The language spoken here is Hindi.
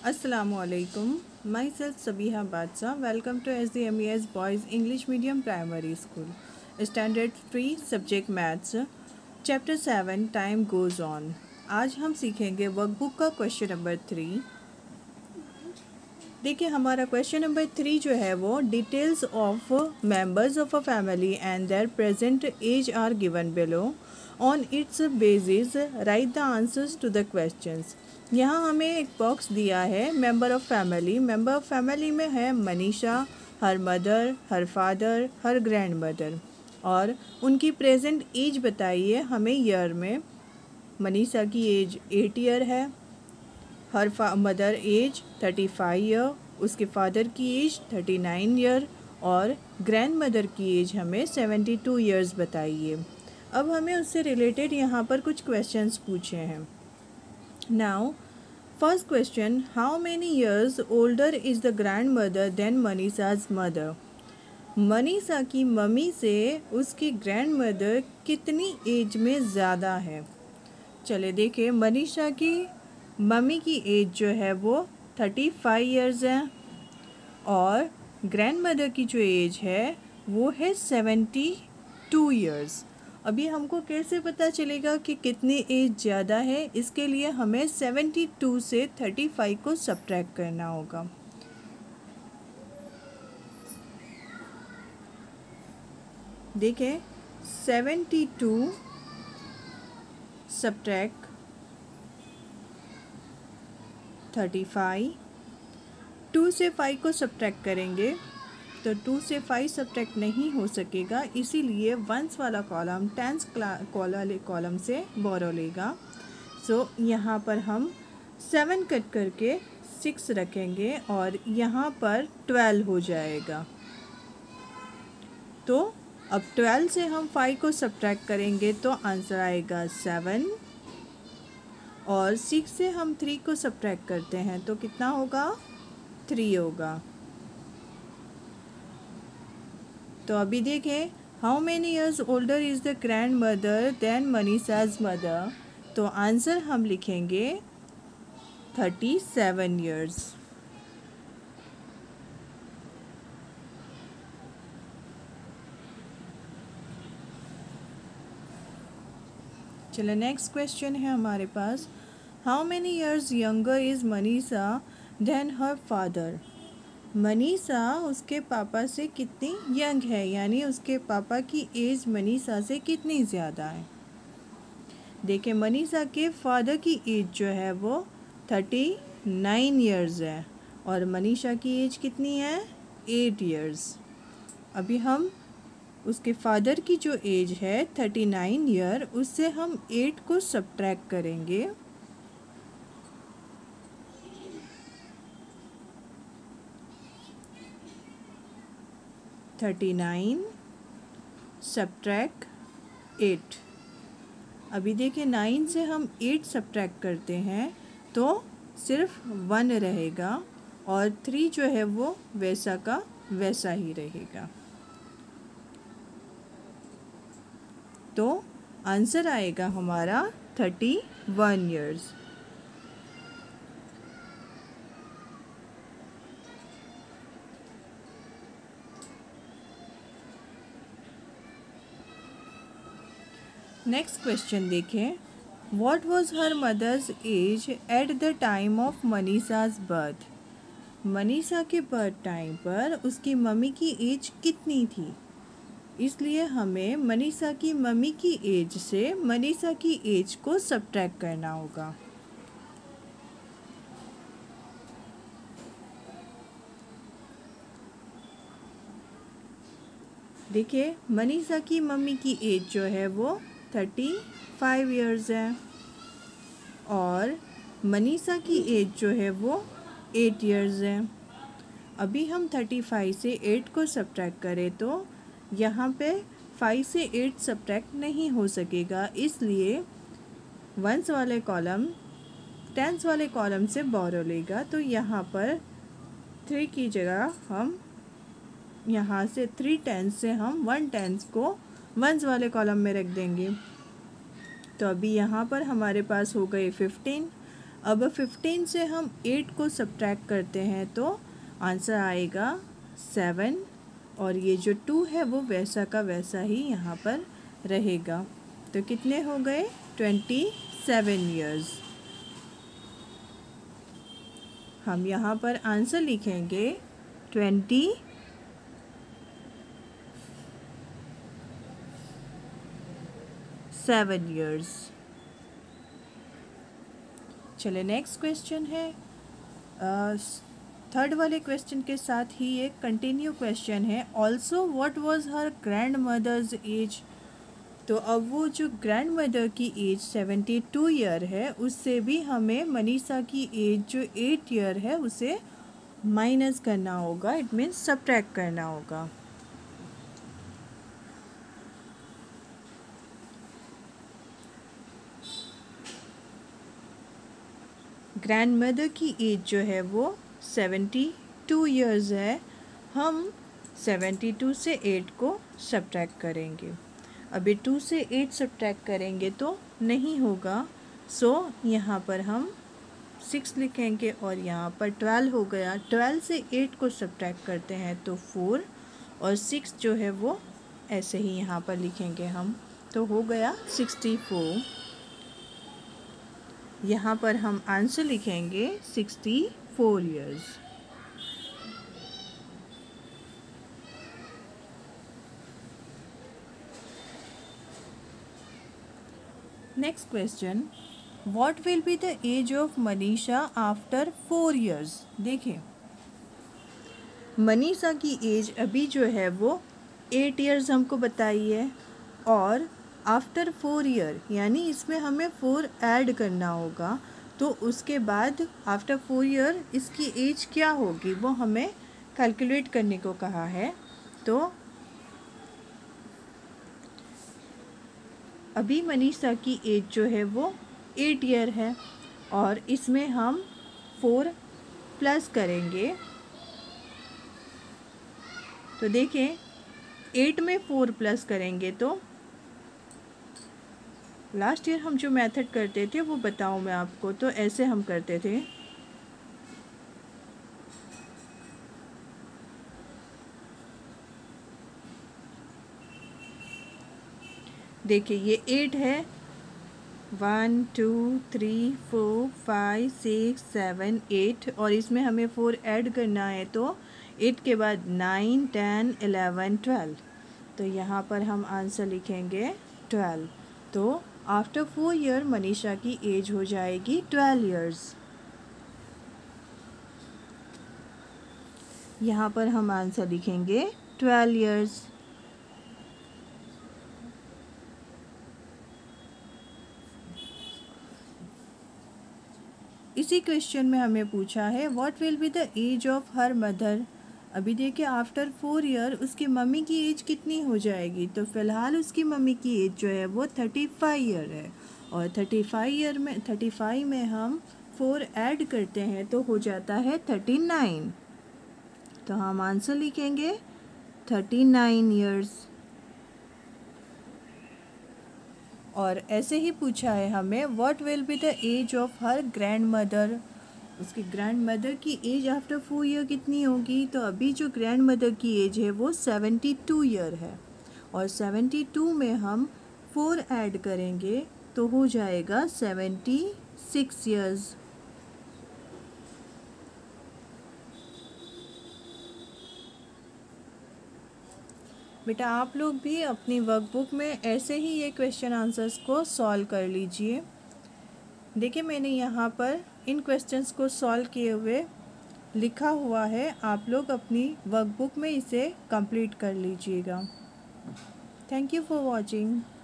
Assalamualaikum. Myself Sabiha Badsa. Welcome to SDMES Boys English Medium Primary School. Standard 3 Subject Maths. Chapter 7 Time Goes On. आज हम सीखेंगे वर्कबुक का क्वेश्चन नंबर 3। देखिए हमारा क्वेश्चन नंबर 3 जो है वो details of members of a family and their present age are given below. On its basis write the answers to the questions. यहाँ हमें एक बॉक्स दिया है member of family. Member of family में है Manisha, her mother, her father, her grand mother, और उनकी प्रेजेंट एज बताइए हमें ईयर में। मनीषा की एज 8 ईयर है, हर मदर एज 35 ईयर, उसके फादर की एज 39 ईयर और ग्रैंड मदर की एज हमें 72 ईयर्स बताइए। अब हमें उससे रिलेटेड यहाँ पर कुछ क्वेश्चंस पूछे हैं। Now first question, how many years older is the grand mother than Manisha's mother. Manisha की मम्मी से उसकी ग्रैंड मदर कितनी एज में ज़्यादा है। चले देखें, मनीषा की मम्मी की एज जो है वो 35 ईयर्स है और ग्रैंड मदर की जो एज है वो है 72 ईयर्स। अभी हमको कैसे पता चलेगा कि कितनी एज ज़्यादा है? इसके लिए हमें 72 से 35 को सब्ट्रैक्ट करना होगा। देखें, 72 सब्ट्रैक्ट 35, 2 से 5 को सब्ट्रैक्ट करेंगे तो 2 से 5 सब्ट्रैक्ट नहीं हो सकेगा, इसीलिए वंस वाला कॉलम टेंस कॉलम से बोरो लेगा। सो यहाँ पर हम 7 कट करके 6 रखेंगे और यहाँ पर 12 हो जाएगा। तो अब 12 से हम 5 को सब्ट्रैक्ट करेंगे तो आंसर आएगा 7, और 6 से हम 3 को सब्ट्रैक्ट करते हैं तो कितना होगा? 3 होगा। तो अभी देखें, how many years older is the grand mother than Manisha's mother. तो आंसर हम लिखेंगे 37 ईयर्स। चलो नेक्स्ट क्वेश्चन है हमारे पास, how many years younger is Manisha than her father. Manisha उसके पापा से कितनी यंग है, यानी उसके पापा की एज मनीषा से कितनी ज़्यादा है। देखिए, मनीषा के फादर की एज जो है वो 39 ईयर्स है और मनीषा की एज कितनी है? 8 ईयर्स। अभी हम उसके फादर की जो एज है 39 ईयर, उससे हम 8 को सब्ट्रैक्ट करेंगे। सब्ट्रैक्ट 8। अभी देखिए, 9 से हम 8 सब्ट्रैक्ट करते हैं तो सिर्फ 1 रहेगा और 3 जो है वो वैसा का वैसा ही रहेगा। तो आंसर आएगा हमारा 31 ईयर्स। नेक्स्ट क्वेश्चन देखें, what was her mother's age at the time of Manisha's birth. Manisha के बर्थ टाइम पर उसकी मम्मी की एज कितनी थी, इसलिए हमें मनीषा की मम्मी की एज से मनीषा की एज को सब्ट्रैक्ट करना होगा। देखिए, मनीषा की मम्मी की एज जो है वो 35 ईयर्स है और मनीषा की एज जो है वो 8 ईयर्स है। अभी हम 35 से 8 को सब्ट्रैक्ट करें तो यहाँ पे 5 से 8 सब्ट्रैक्ट नहीं हो सकेगा, इसलिए वंस वाले कॉलम टेंस वाले कॉलम से बोरो लेगा। तो यहाँ पर 3 की जगह हम यहाँ से 3 टेंस से हम 1 टेंस को वंस वाले कॉलम में रख देंगे। तो अभी यहाँ पर हमारे पास हो गए 15। अब 15 से हम 8 को सब्ट्रैक्ट करते हैं तो आंसर आएगा 7, और ये जो 2 है वो वैसा का वैसा ही यहाँ पर रहेगा। तो कितने हो गए? 27 ईयर्स। हम यहाँ पर आंसर लिखेंगे 27 ईयर्स। चले नेक्स्ट क्वेश्चन है। थर्ड वाले क्वेश्चन के साथ ही एक कंटिन्यू क्वेश्चन है। Also what was her grand mother's age. तो अब वो जो ग्रैंड मदर की एज 72 ईयर है, उससे भी हमें मनीषा की एज जो 8 ईयर है उसे माइनस करना होगा, इट मीन्स सब्ट्रैक्ट करना होगा। ग्रैंड मदर की एज जो है वो 72 ईयर्स है। हम 72 से 8 को सब्ट्रैक्ट करेंगे। अभी 2 से 8 सब्ट्रैक्ट करेंगे तो नहीं होगा, सो यहाँ पर हम 6 लिखेंगे और यहाँ पर 12 हो गया। 12 से 8 को सब्ट्रैक्ट करते हैं तो 4, और 6 जो है वो ऐसे ही यहाँ पर लिखेंगे हम, तो हो गया 64। यहाँ पर हम आंसर लिखेंगे 64 years. Next question, what will be the age of Manisha after 4 years. देखिए, मनीषा की एज अभी जो है वो 8 ईयर्स हमको बताई है, और आफ्टर 4 ईयर यानी इसमें हमें 4 ऐड करना होगा, तो उसके बाद आफ्टर 4 ईयर इसकी एज क्या होगी वो हमें कैलकुलेट करने को कहा है। तो अभी मनीषा की एज जो है वो 8 ईयर है, और इसमें हम 4 प्लस करेंगे। तो देखें, 8 में 4 प्लस करेंगे तो लास्ट ईयर हम जो मेथड करते थे वो बताऊं मैं आपको, तो ऐसे हम करते थे। देखिए, ये 8 है, 1 2 3 4 5 6 7 8, और इसमें हमें 4 ऐड करना है, तो 8 के बाद 9 10 11 12, तो यहाँ पर हम आंसर लिखेंगे 12। तो आफ्टर 4 ईयर मनीषा की एज हो जाएगी 12 ईयर्स। यहाँ पर हम आंसर लिखेंगे 12 ईयर्स। इसी क्वेश्चन में हमें पूछा है what will be the age of her mother. अभी देखिए, आफ्टर 4 ईयर उसकी मम्मी की एज कितनी हो जाएगी, तो फ़िलहाल उसकी मम्मी की एज जो है वो 35 ईयर है, और 35 में हम 4 ऐड करते हैं तो हो जाता है 39, तो हम आंसर लिखेंगे 39 ईयर्स। और ऐसे ही पूछा है हमें what will be the age of her grand mother. उसकी ग्रैंड मदर की एज आफ्टर 4 ईयर कितनी होगी, तो अभी जो ग्रैंड मदर की एज है वो 72 ईयर है, और 72 में हम 4 ऐड करेंगे तो हो जाएगा 76 ईयर्स। बेटा, आप लोग भी अपनी वर्कबुक में ऐसे ही ये क्वेश्चन आंसर्स को सॉल्व कर लीजिए। देखिए, मैंने यहाँ पर इन क्वेश्चंस को सॉल्व किए हुए लिखा हुआ है, आप लोग अपनी वर्कबुक में इसे कंप्लीट कर लीजिएगा। Thank you for watching.